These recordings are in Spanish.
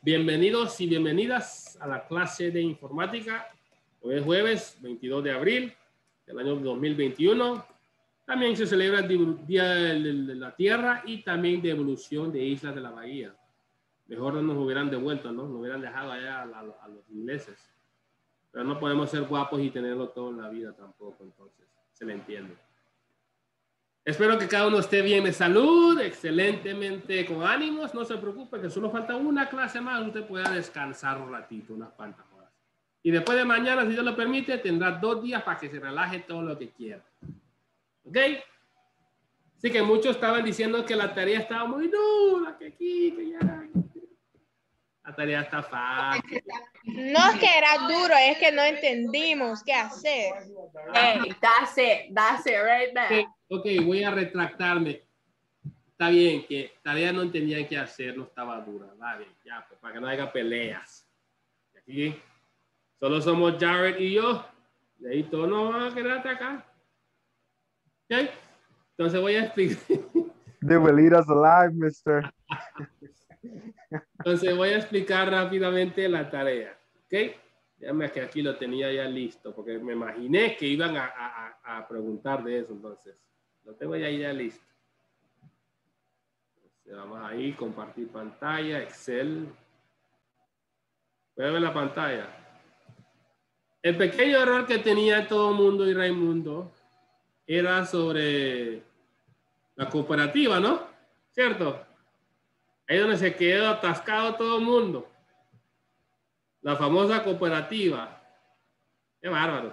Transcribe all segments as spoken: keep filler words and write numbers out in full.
Bienvenidos y bienvenidas a la clase de informática. Hoy es jueves veintidós de abril del año dos mil veintiuno. También se celebra el Día de la Tierra y también de evolución de Islas de la Bahía. Mejor no nos hubieran devuelto, ¿no? Nos hubieran dejado allá a, a, a los ingleses. Pero no podemos ser guapos y tenerlo todo en la vida tampoco, entonces se le entiende. Espero que cada uno esté bien de salud, excelentemente con ánimos. No se preocupe, que solo falta una clase más. Usted pueda descansar un ratito, unas cuantas horas. Y después de mañana, si Dios lo permite, tendrá dos días para que se relaje todo lo que quiera. ¿Ok? Así que muchos estaban diciendo que la tarea estaba muy dura, que aquí, que ya. La tarea está fácil. No es que era duro, es que no entendimos qué hacer. Hey, that's it. That's it right there. Okay, ok, voy a retractarme. Está bien que tarea no entendían qué hacer, no estaba dura. Va bien, ya, pues, para que no haya peleas. Aquí solo somos Jared y yo. De ahí todos nos van a quedar hasta acá. ¿Ok? Entonces voy a explicar. They will eat us alive, mister. Entonces voy a explicar rápidamente la tarea. ¿Ok? Déjame que aquí lo tenía ya listo, porque me imaginé que iban a, a, a preguntar de eso, entonces. Lo tengo ya, ya listo. Entonces, vamos ahí, compartir pantalla, Excel. Voy a ver la pantalla. El pequeño error que tenía todo el mundo y Raimundo era sobre la cooperativa, ¿no? ¿Cierto? Ahí donde se quedó atascado todo el mundo. La famosa cooperativa. Qué bárbaros.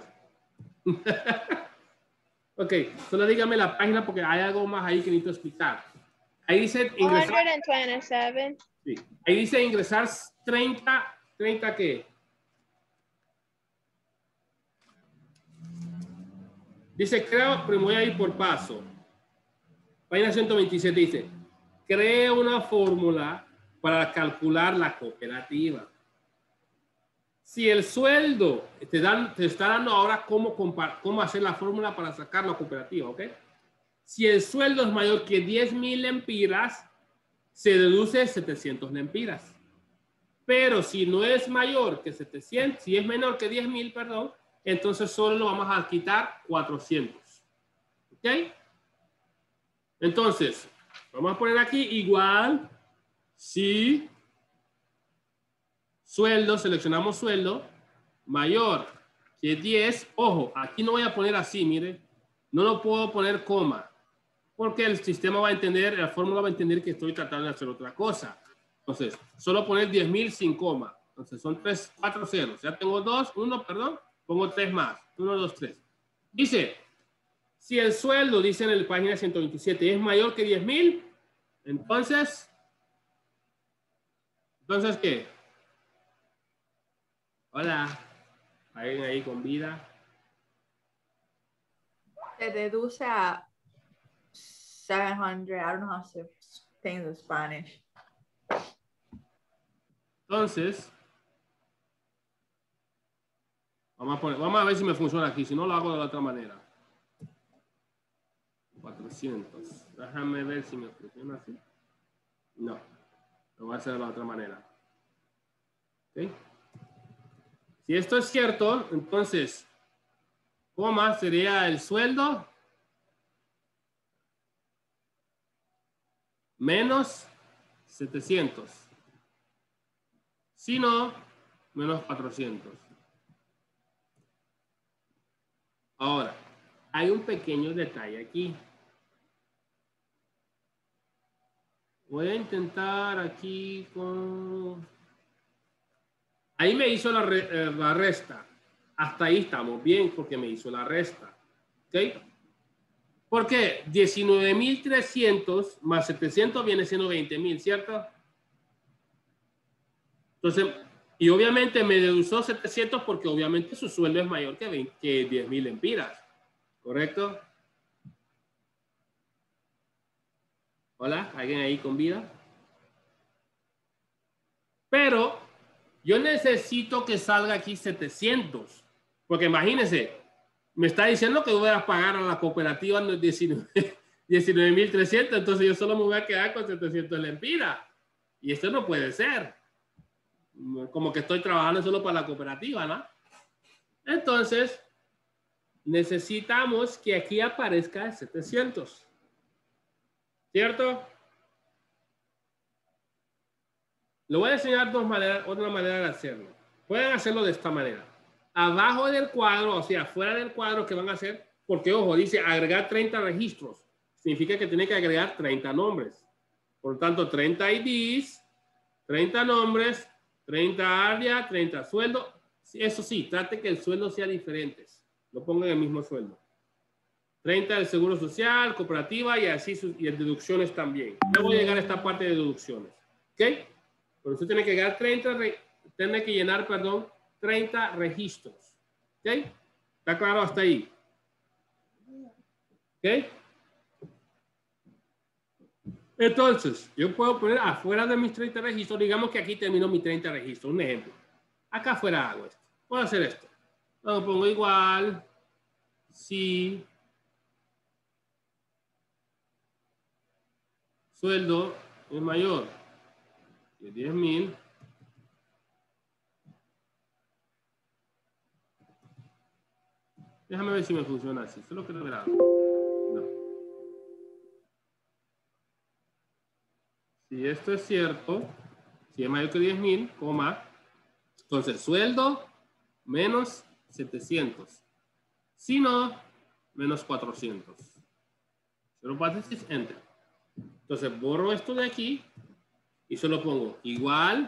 Ok, solo dígame la página porque hay algo más ahí que necesito explicar. Ahí dice ingresar. ciento veintisiete. Sí. Ahí dice ingresar treinta. ¿treinta qué? Dice, creo, pero voy a ir por paso. Página ciento veintisiete dice, crea una fórmula para calcular la cooperativa. Si el sueldo te, dan, te está dando ahora cómo, cómo hacer la fórmula para sacar la cooperativa, ¿ok? Si el sueldo es mayor que diez mil lempiras, se deduce setecientos lempiras. Pero si no es mayor que setecientos, si es menor que diez mil, perdón, entonces solo lo vamos a quitar cuatrocientos. ¿Ok? Entonces, vamos a poner aquí igual si sueldo, seleccionamos sueldo, mayor que diez. Ojo, aquí no voy a poner así, mire. No lo puedo poner coma. Porque el sistema va a entender, la fórmula va a entender que estoy tratando de hacer otra cosa. Entonces, solo poner diez mil sin coma. Entonces, son tres, cuatro ceros. Ya tengo dos, uno, perdón. Pongo tres más. Uno, dos, tres. Dice, si el sueldo, dice en la página ciento veintisiete, es mayor que diez mil, entonces, entonces, ¿qué? Hola. ¿Alguien ahí con vida? Se deduce a seven hundred. I don't know how to say things in Spanish. Entonces, vamos a, poner, vamos a ver si me funciona aquí. Si no, lo hago de la otra manera. cuatrocientos. Déjame ver si me funciona así. No. Lo voy a hacer de la otra manera. ¿Ok? Si esto es cierto, entonces, coma sería el sueldo menos setecientos. Si no, menos cuatrocientos. Ahora, hay un pequeño detalle aquí. Voy a intentar aquí con... Ahí me hizo la, re, eh, la resta. Hasta ahí estamos bien porque me hizo la resta. ¿Ok? ¿Por qué? diecinueve mil trescientos más setecientos viene siendo veinte mil, ¿cierto? Entonces, y obviamente me dedució setecientos porque obviamente su sueldo es mayor que, veinte, que diez mil lempiras. ¿Correcto? Hola, ¿alguien ahí con vida? Pero yo necesito que salga aquí setecientos. Porque imagínense, me está diciendo que voy a pagar a la cooperativa diecinueve mil trescientos, entonces yo solo me voy a quedar con setecientos lempiras. Y esto no puede ser. como que estoy trabajando solo para la cooperativa, ¿no? Entonces, necesitamos que aquí aparezca setecientos. ¿Cierto? Le voy a enseñar dos maneras, otra manera de hacerlo. Pueden hacerlo de esta manera. Abajo del cuadro, o sea, fuera del cuadro que van a hacer, porque ojo, dice agregar treinta registros. Significa que tiene que agregar treinta nombres. Por lo tanto, treinta I Ds, treinta nombres, treinta área, treinta sueldo. Eso sí, trate que el sueldo sea diferente. Lo pongan en el mismo sueldo. treinta del Seguro Social, cooperativa y así sus, y deducciones también. Ya voy a llegar a esta parte de deducciones. ¿Ok? Por eso tiene que llegar treinta, tiene que llenar, perdón, treinta registros. ¿Ok? ¿Está claro hasta ahí? ¿Ok? Entonces, yo puedo poner afuera de mis treinta registros, digamos que aquí termino mis treinta registros. Un ejemplo. Acá afuera hago esto. Puedo hacer esto. Lo pongo igual. Sí. Sueldo es mayor de diez mil. Déjame ver si me funciona así. Solo quiero ver algo. No. Si esto es cierto, si es mayor que diez mil, coma, entonces sueldo menos setecientos. Si no, menos cuatrocientos. Cero paréntesis, enter. Entonces borro esto de aquí y solo pongo igual,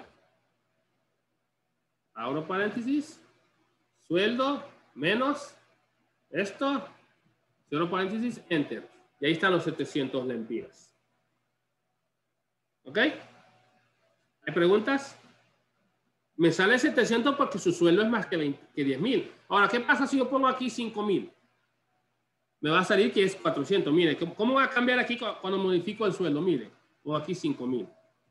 abro paréntesis, sueldo menos esto, cero paréntesis, enter. Y ahí están los setecientos lempiras. ¿Ok? ¿Hay preguntas? Me sale setecientos porque su sueldo es más que, veinte, que diez mil. Ahora, ¿qué pasa si yo pongo aquí cinco mil? Me va a salir que es cuatrocientos. Mire, ¿cómo va a cambiar aquí cuando modifico el sueldo? Mire, pongo aquí cinco mil.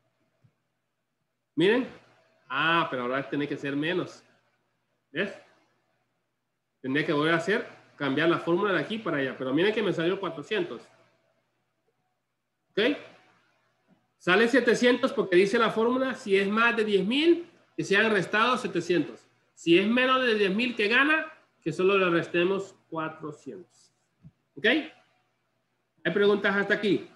Miren. Ah, pero ahora tiene que ser menos. ¿Ves? Tendría que volver a hacer, cambiar la fórmula de aquí para allá. Pero miren que me salió cuatrocientos. ¿Ok? Sale setecientos porque dice la fórmula, si es más de diez mil, que se han restado setecientos. Si es menos de diez mil que gana, que solo le restemos cuatrocientos. ¿Ok? ¿Hay preguntas hasta aquí?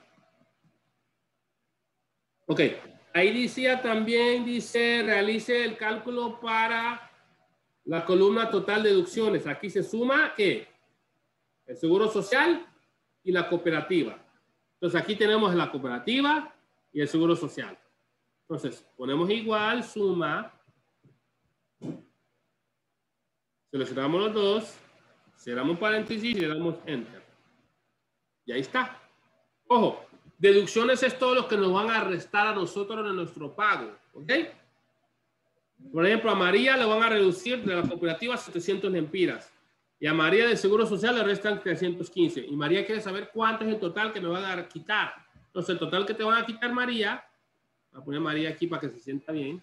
Ok. Ahí decía también, dice, realice el cálculo para la columna total de deducciones. Aquí se suma, ¿qué? El Seguro Social y la cooperativa. Entonces, aquí tenemos la cooperativa y el Seguro Social. Entonces, ponemos igual, suma. Seleccionamos los dos, cerramos paréntesis y le damos enter. Y ahí está. Ojo, deducciones es todo lo que nos van a restar a nosotros de nuestro pago. ¿Ok? Por ejemplo, a María le van a reducir de la cooperativa setecientos lempiras. Y a María del Seguro Social le restan trescientos quince. Y María quiere saber cuánto es el total que me van a quitar. Entonces, el total que te van a quitar, María, voy a poner María aquí para que se sienta bien.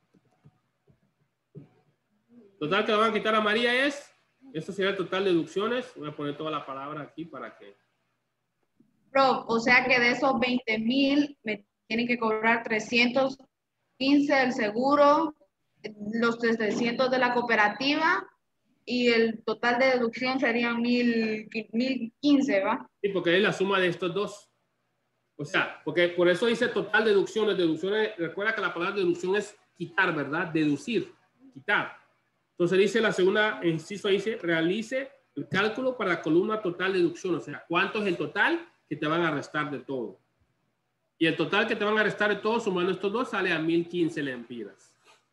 Total que le van a quitar a María es, esto sería el total de deducciones. Voy a poner toda la palabra aquí para que. Prof, o sea que de esos veinte mil me tienen que cobrar trescientos quince del seguro, los trescientos de la cooperativa y el total de deducción serían mil quince, ¿va? Sí, porque es la suma de estos dos. O sea, porque por eso dice total deducciones. Deducciones, recuerda que la palabra deducción es quitar, ¿verdad? Deducir, quitar. Entonces dice la segunda inciso, dice realice el cálculo para la columna total de deducción. O sea, ¿cuánto es el total que te van a restar de todo? Y el total que te van a restar de todo, sumando estos dos, sale a mil quince lempiras.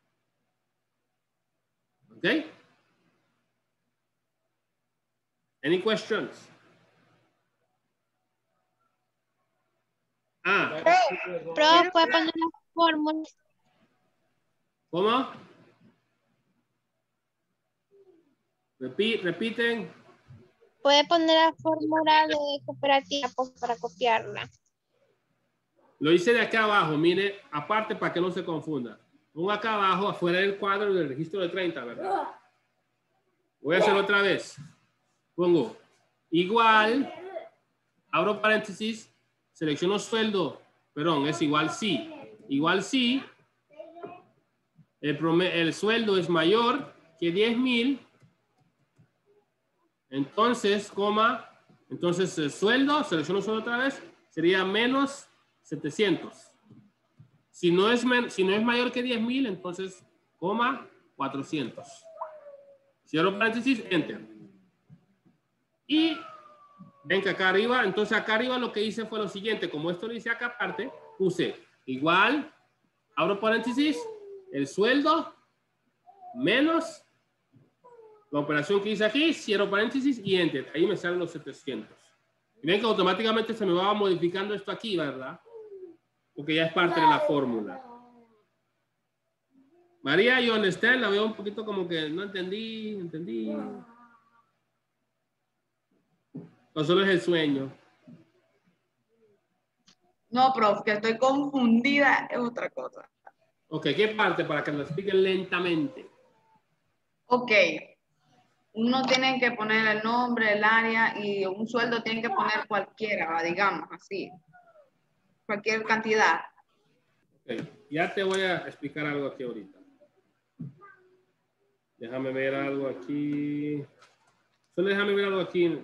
¿Ok? Any questions? Ah. Prof, ¿puede poner las fórmulas? ¿Cómo? Repi- repiten. ¿Puede poner la fórmula de cooperativa pues, para copiarla? Lo hice de acá abajo, mire, aparte para que no se confunda. Pongo acá abajo, afuera del cuadro del registro de treinta, ¿verdad? Voy a hacer otra vez. Pongo igual, abro paréntesis, selecciono sueldo, perdón, es igual sí. Igual sí, el, el sueldo es mayor que diez mil, entonces, coma, entonces el sueldo, selecciono sueldo otra vez, sería menos setecientos. Si no es, si no es mayor que diez mil, entonces, coma, cuatrocientos. Cierro paréntesis, enter. Y ven que acá arriba, entonces acá arriba lo que hice fue lo siguiente, como esto lo hice acá aparte, puse igual, abro paréntesis, el sueldo menos la operación que hice aquí, cierro paréntesis y enter. Ahí me salen los setecientos. Y ven que automáticamente se me va modificando esto aquí, ¿verdad? Porque ya es parte de la fórmula. María, yo understand, la veo un poquito como que no entendí, entendí. O solo es el sueño. No, prof, que estoy confundida es otra cosa. Ok, ¿qué parte? Para que lo expliquen lentamente. Ok. Uno tiene que poner el nombre, el área y un sueldo tiene que poner cualquiera, digamos así. Cualquier cantidad. Ok, ya te voy a explicar algo aquí ahorita. Déjame ver algo aquí. Solo déjame ver algo aquí.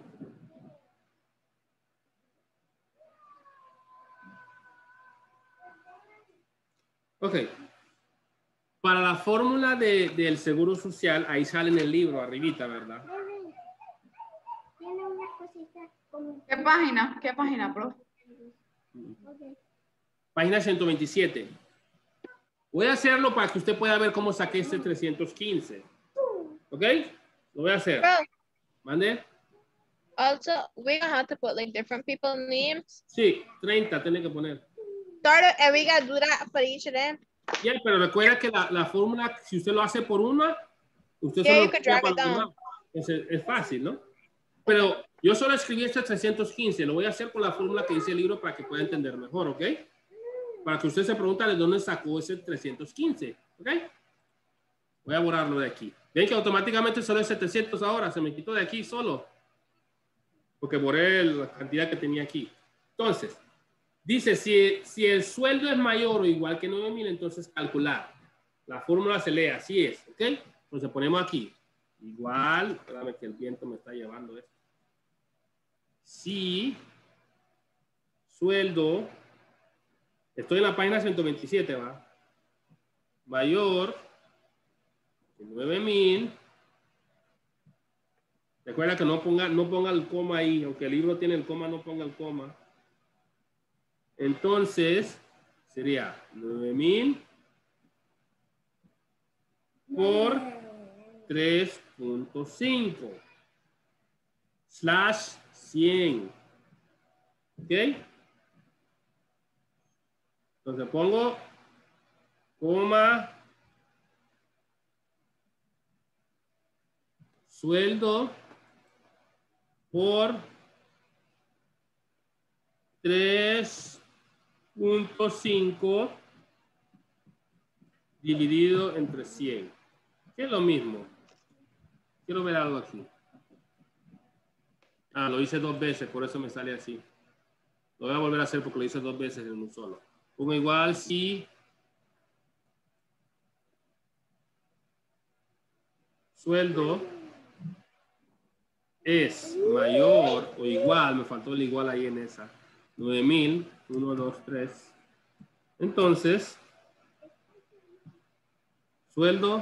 Ok. Para la fórmula de, del seguro social, ahí sale en el libro, arribita, ¿verdad? Tiene una cosita como... ¿Qué página? ¿Qué página, prof? Okay. Página ciento veintisiete. Voy a hacerlo para que usted pueda ver cómo saqué este trescientos quince. ¿Ok? Lo voy a hacer. Bro, ¿Mande? also, we gonna have to put like different people's names. Sí, treinta tiene que poner. Start it, and we gotta do that for each of them. Ya, pero recuerda que la, la fórmula, si usted lo hace por una, usted Yeah, solo you could copia drag para it los down. demás. Es, es fácil, ¿no? Pero yo solo escribí este trescientos quince. Lo voy a hacer con la fórmula que dice el libro para que pueda entender mejor, ¿ok? Para que usted se pregunte de dónde sacó ese trescientos quince, ¿ok? Voy a borrarlo de aquí. Ven que automáticamente solo es setecientos ahora. Se me quitó de aquí solo. Porque borré la cantidad que tenía aquí. Entonces, dice, si, si el sueldo es mayor o igual que nueve mil, entonces calcular. La fórmula se lee, así es, ¿ok? Entonces ponemos aquí. Igual, espérame que el viento me está llevando esto. Si sueldo, estoy en la página ciento veintisiete, ¿va? Mayor que nueve mil. Recuerda que no ponga, no ponga el coma ahí, aunque el libro tiene el coma, no ponga el coma. Entonces, sería nueve mil por tres punto cinco slash cien. ¿Ok? Entonces pongo coma sueldo por tres punto cinco dividido entre cien. ¿Qué es lo mismo? Quiero ver algo aquí. Ah, lo hice dos veces, por eso me sale así. Lo voy a volver a hacer porque lo hice dos veces en un solo. Pongo igual si sueldo es mayor o igual, me faltó el igual ahí en esa, nueve mil, uno, dos, tres. Entonces, sueldo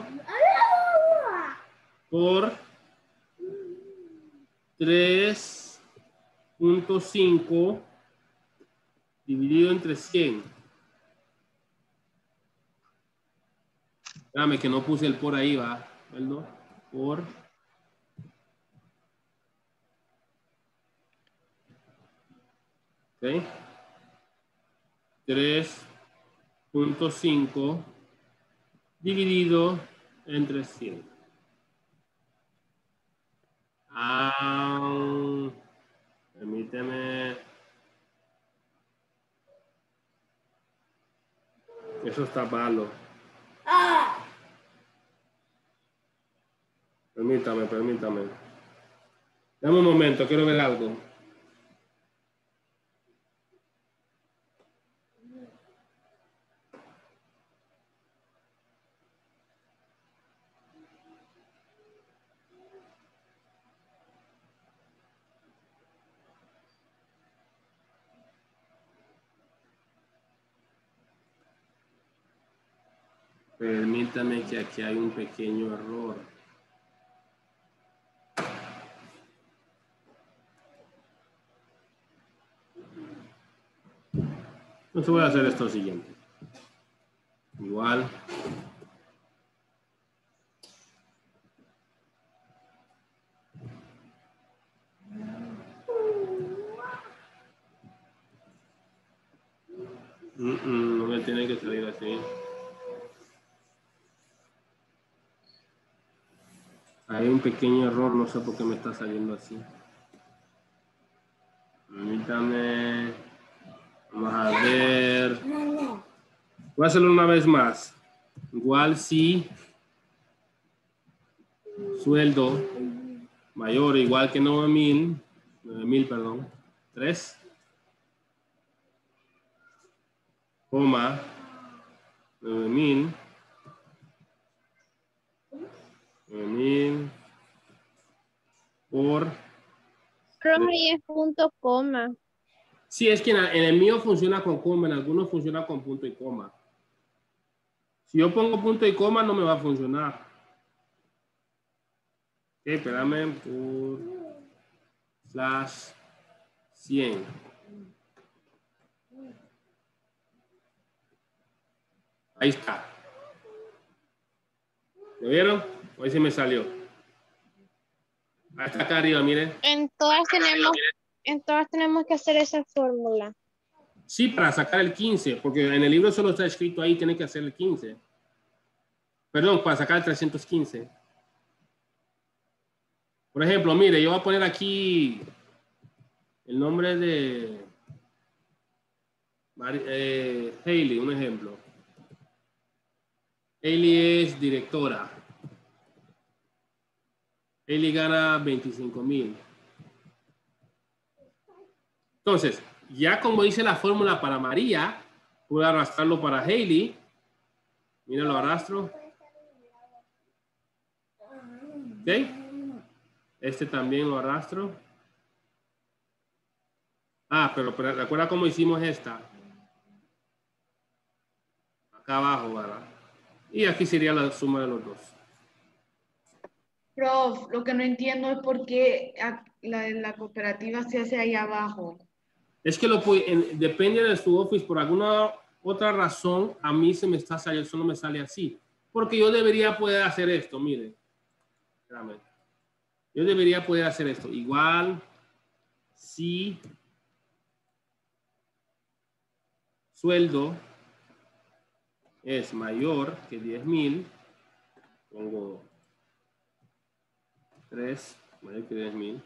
por tres punto cinco dividido entre cien. Espérame que no puse el por ahí, va. ¿Verdad? Por ¿ok? tres punto cinco dividido entre cien. Ah, permíteme. Eso está malo. Permítame, permítame. Dame un momento, quiero ver algo. Permítame que aquí hay un pequeño error. Entonces voy a hacer esto siguiente. Igual. Mm, mm, no me tiene que salir así. Hay un pequeño error, no sé por qué me está saliendo así. Permítame. Vamos a ver. Voy a hacerlo una vez más. Igual si sueldo mayor o igual que nueve mil, nueve mil, perdón, tres, coma, nueve mil, nueve mil por... Profe, ahí es punto coma. Sí, es que en, en el mío funciona con coma, en algunos funciona con punto y coma. Si yo pongo punto y coma no me va a funcionar. Ok, espérame, por slash cien. Ahí está. ¿Lo vieron? Hoy se me salió. Ahí está acá arriba, miren. En todas tenemos, en todas tenemos que hacer esa fórmula. Sí, para sacar el quince, porque en el libro solo está escrito ahí, tiene que hacer el quince. Perdón, para sacar el trescientos quince. Por ejemplo, mire, yo voy a poner aquí el nombre de eh, Hailey, un ejemplo. Hailey es directora. Hailey gana veinticinco mil. Entonces, ya como dice la fórmula para María, puedo arrastrarlo para Hailey. Mira, lo arrastro. ¿Ok? Este también lo arrastro. Ah, pero, pero recuerda cómo hicimos esta. Acá abajo, ¿verdad? Y aquí sería la suma de los dos. Prof, lo que no entiendo es por qué a- la, la cooperativa se hace ahí abajo. Es que lo en, depende de su office, por alguna otra razón, a mí se me está saliendo, eso no me sale así. Porque yo debería poder hacer esto, miren. Espérame. Yo debería poder hacer esto. Igual, si sueldo es mayor que diez mil, pongo tres, mayor que diez mil,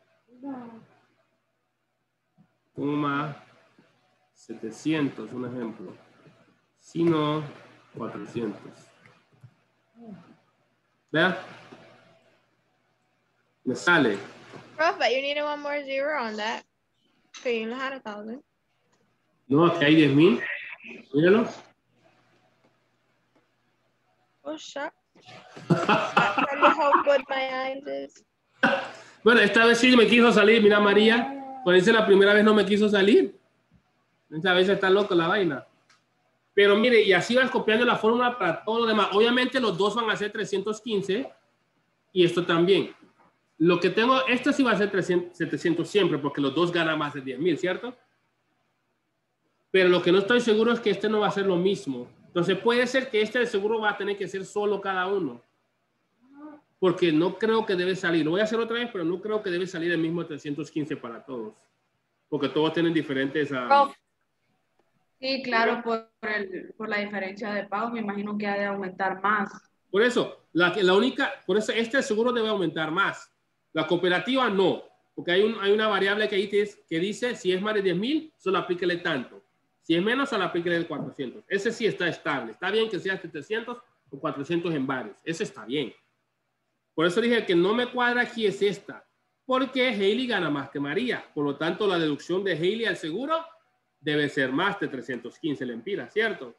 coma setecientos, un ejemplo. Si no, cuatrocientos. ¿Vean? Me sale. Prof, but you need one more zero on that. Okay, you had a thousand. No, aquí hay diez mil. Míralo. Oh, shut. I'll tell you how good my eyes is. Bueno, esta vez sí me quiso salir. Mira, María. Por eso la primera vez no me quiso salir. Esta vez está loco la vaina. Pero mire, y así vas copiando la fórmula para todo lo demás. Obviamente los dos van a ser trescientos quince. Y esto también. Lo que tengo, esto sí va a ser trescientos, setecientos siempre, porque los dos ganan más de diez mil, ¿cierto? Pero lo que no estoy seguro es que este no va a ser lo mismo. Entonces puede ser que este de seguro va a tener que ser solo cada uno. Porque no creo que debe salir. Lo voy a hacer otra vez, pero no creo que debe salir el mismo trescientos quince para todos. Porque todos tienen diferentes... Uh... Prof, sí, claro, por, el, por la diferencia de pago, me imagino que ha de aumentar más. Por eso, la, la única, por eso este seguro debe aumentar más. La cooperativa no, porque hay, un, hay una variable que, dice, que dice si es más de diez mil, solo aplíquele tanto. Si es menos, solo aplíquele el cuatrocientos. Ese sí está estable. Está bien que sea setecientos o cuatrocientos en varios. Ese está bien. Por eso dije que no me cuadra aquí es esta. Porque Hailey gana más que María. Por lo tanto, la deducción de Hailey al seguro debe ser más de trescientos quince lempiras, ¿cierto?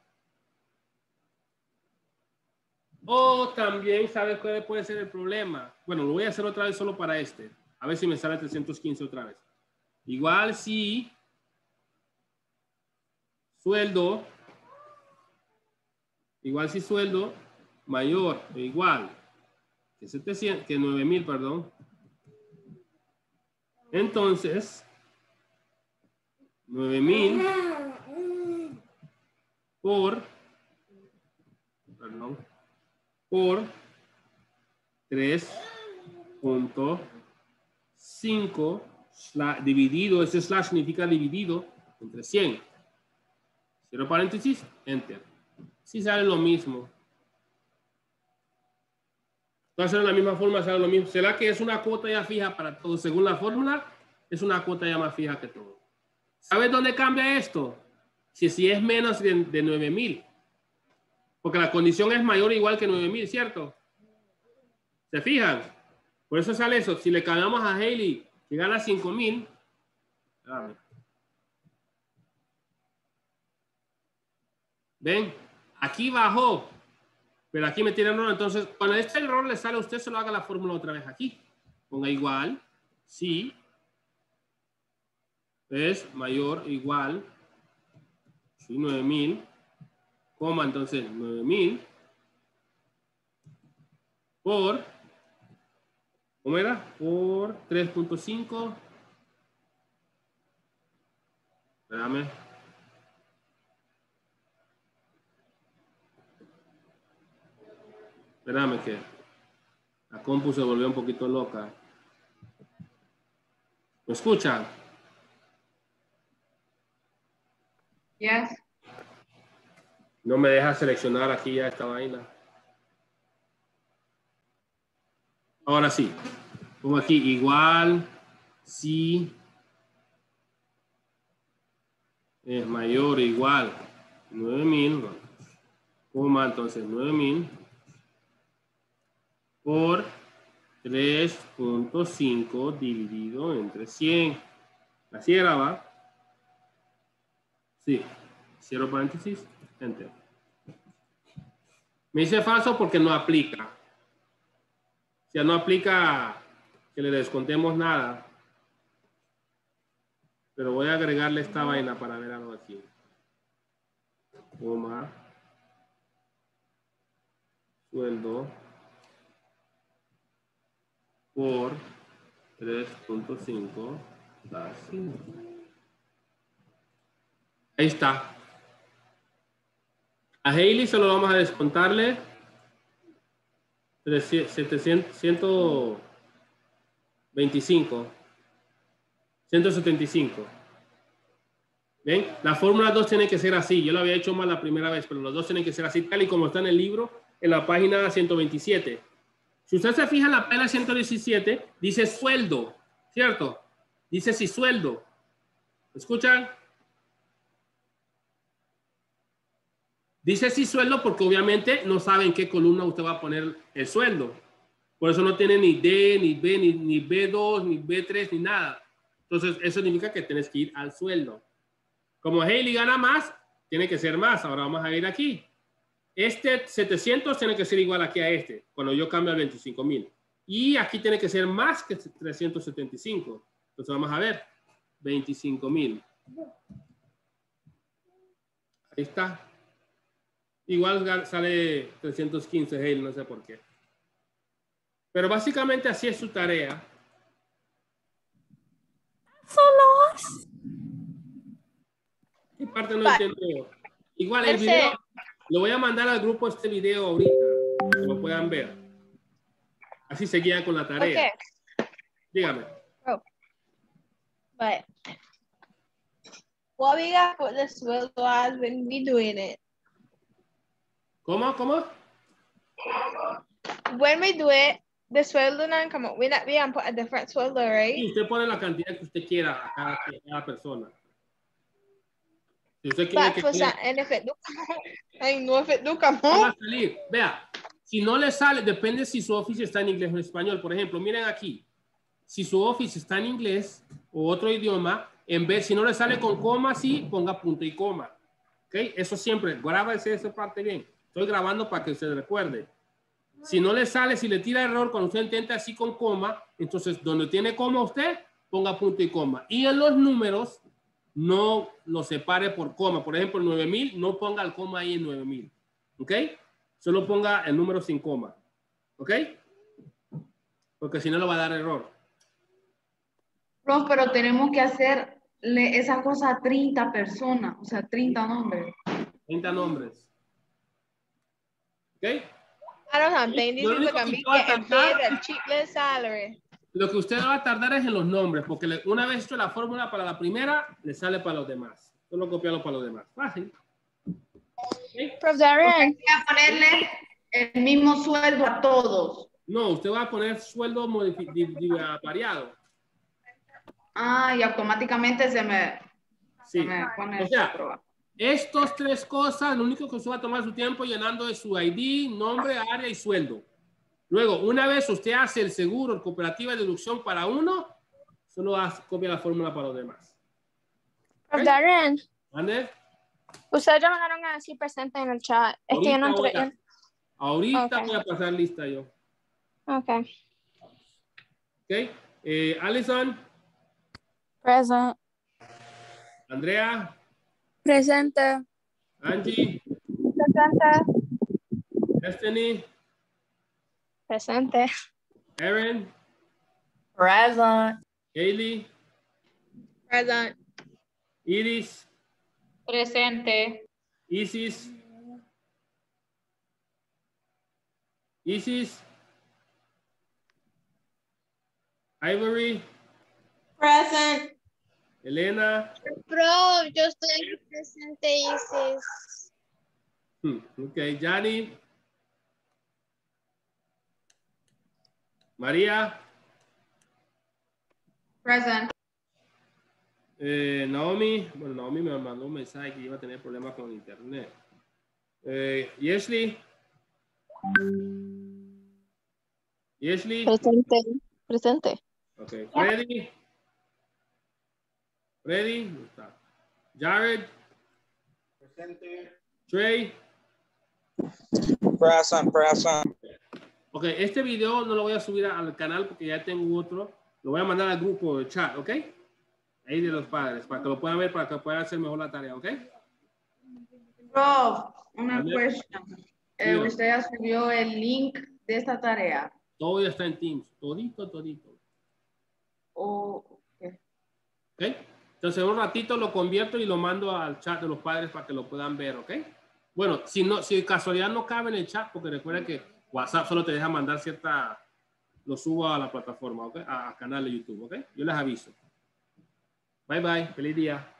O también, ¿sabes cuál puede ser el problema? Bueno, lo voy a hacer otra vez solo para este. A ver si me sale trescientos quince otra vez. Igual si sueldo igual si sueldo mayor o igual que setecientos, que nueve mil, perdón. Entonces, nueve mil por, perdón, por tres punto cinco dividido, ese slash significa dividido entre cien. Cierro paréntesis, enter. Si sale lo mismo. Va a ser de la misma forma, sale lo mismo. ¿Será que es una cuota ya fija para todos? Según la fórmula, es una cuota ya más fija que todo. ¿Sabes dónde cambia esto? Si, si es menos de, de nueve mil. Porque la condición es mayor o igual que nueve mil, ¿cierto? ¿Se fijan? Por eso sale eso. Si le cambiamos a Hailey, que gana cinco mil. ¿Ven? Aquí bajó. Pero aquí me tiene error. Entonces, cuando este error le sale a usted, se lo haga la fórmula otra vez aquí. Ponga igual. Si es mayor o igual. Si nueve mil. Coma, entonces nueve mil. Por. ¿Cómo era? Por tres punto cinco. Espérame. Espérame que la compu se volvió un poquito loca. ¿Me escuchan? Yes. No me deja seleccionar aquí ya esta vaina. Ahora sí. Pongo aquí igual si es mayor o igual nueve mil, coma, entonces nueve mil por tres punto cinco dividido entre cien. Así era, ¿va? Sí. Cierro paréntesis. Enter. Me dice falso porque no aplica. O sea, no aplica que le descontemos nada. Pero voy a agregarle esta vaina para ver algo aquí. Coma. Sueldo. Por tres punto cinco. Ahí está. A Hailey solo vamos a descontarle setecientos veinticinco. ciento setenta y cinco. ¿Ven? La fórmula dos tiene que ser así. Yo lo había hecho mal la primera vez, pero los dos tienen que ser así, tal y como está en el libro, en la página ciento veintisiete. Si usted se fija en la página ciento diecisiete, dice sueldo, ¿cierto? Dice si sueldo. ¿Escuchan? Dice si sueldo porque obviamente no sabe en qué columna usted va a poner el sueldo. Por eso no tiene ni D, ni B, ni, ni B dos, ni B tres, ni nada. Entonces, eso significa que tienes que ir al sueldo. Como Hailey gana más, tiene que ser más. Ahora vamos a ir aquí. Este setecientos tiene que ser igual aquí a este, cuando yo cambio al veinticinco mil. Y aquí tiene que ser más que trescientos setenta y cinco. Entonces vamos a ver. veinticinco mil. Ahí está. Igual sale trescientos quince Hailey, no sé por qué. Pero básicamente así es su tarea. Solos. ¿Qué parte no entiendo? Igual el video, lo voy a mandar al grupo este video ahorita, para que lo puedan ver. Así se guían con la tarea. Okay. Dígame. Oh. But what we got for this will as when we doing it. ¿Cómo? ¿Cómo? When we do it, the sweldo no come up. We not we can put a different sweldo, right? Y usted pone la cantidad que usted quiera a cada, a cada persona. Si usted quiere But que for quede, some, and if it do come out, I know if it do come va a out. salir. Vea, si no le sale, depende si su office está en inglés o en español. Por ejemplo, miren aquí. Si su office está en inglés o otro idioma, en vez, si no le sale con coma, sí, ponga punto y coma. ¿Ok? Eso siempre, grábese esa parte bien. Estoy grabando para que se recuerde. Si no le sale, si le tira error, cuando usted intenta así con coma, entonces donde tiene coma usted, ponga punto y coma. Y en los números, no lo separe por coma. Por ejemplo, nueve mil, no ponga el coma ahí en nueve mil. ¿Ok? Solo ponga el número sin coma. ¿Ok? Porque si no, lo va a dar error. Prof, pero tenemos que hacerle esa cosa a treinta personas, o sea, treinta nombres. treinta nombres. ¿Ok? I don't have Lo Dice único que a que mí usted va a que el tardar- pay el cheatless salary. Lo que usted va a tardar es en los nombres, porque le- una vez hecho la fórmula para la primera, le sale para los demás. Solo copiarlo para los demás. Fácil. ¿Ok? Prof Darren, Voy a ponerle el mismo sueldo a todos. No, usted va a poner sueldo modifi- di- di- variado. Ah, y automáticamente se me, Sí. se me pone O sea, a prueba. Estos tres cosas, lo único que usted va a tomar su tiempo llenando es su I D, nombre, área y sueldo. Luego, una vez usted hace el seguro, el cooperativa de deducción para uno, solo hace, copia la fórmula para los demás. Prof ¿Ok? Darren, ¿Mande? ustedes ya me mandaron a decir presente en el chat. Es que yo no Ahorita, entré. voy a, ahorita Ok. voy a pasar lista yo. Ok. ¿Ok? Eh, Alison, Present. Andrea, Presente. Angie, Presente. Destiny, Presente. Erin, Present. Kaylee, Present. Iris, Presente. Isis, Isis, Ivory, Present. Elena. Prof, yo estoy aquí presente, Isis. Hmm, ok, Yanni. María. Present. Eh, Naomi. Bueno, Naomi me mandó un mensaje que iba a tener problemas con internet. Eh, Yesli. Yesli. Presente. Presente. Ok. Freddy. Freddy. ¿Dónde está? Jared. Presente. Trey. Present, present. Ok, este video no lo voy a subir al canal porque ya tengo otro. Lo voy a mandar al grupo de chat, ¿ok? Ahí de los padres, para que lo puedan ver, para que puedan hacer mejor la tarea, ¿ok? Prof, una Mande. question. Eh, Diga. usted ya subió el link de esta tarea. Todo ya está en Teams, todito, todito. O, ok. ¿Ok? Entonces, en un ratito lo convierto y lo mando al chat de los padres para que lo puedan ver, ¿ok? Bueno, si no, si de casualidad no cabe en el chat, porque recuerda que WhatsApp solo te deja mandar cierta, lo subo a la plataforma, ¿ok? A, a canal de YouTube, ¿ok? Yo les aviso. Bye, bye. Feliz día.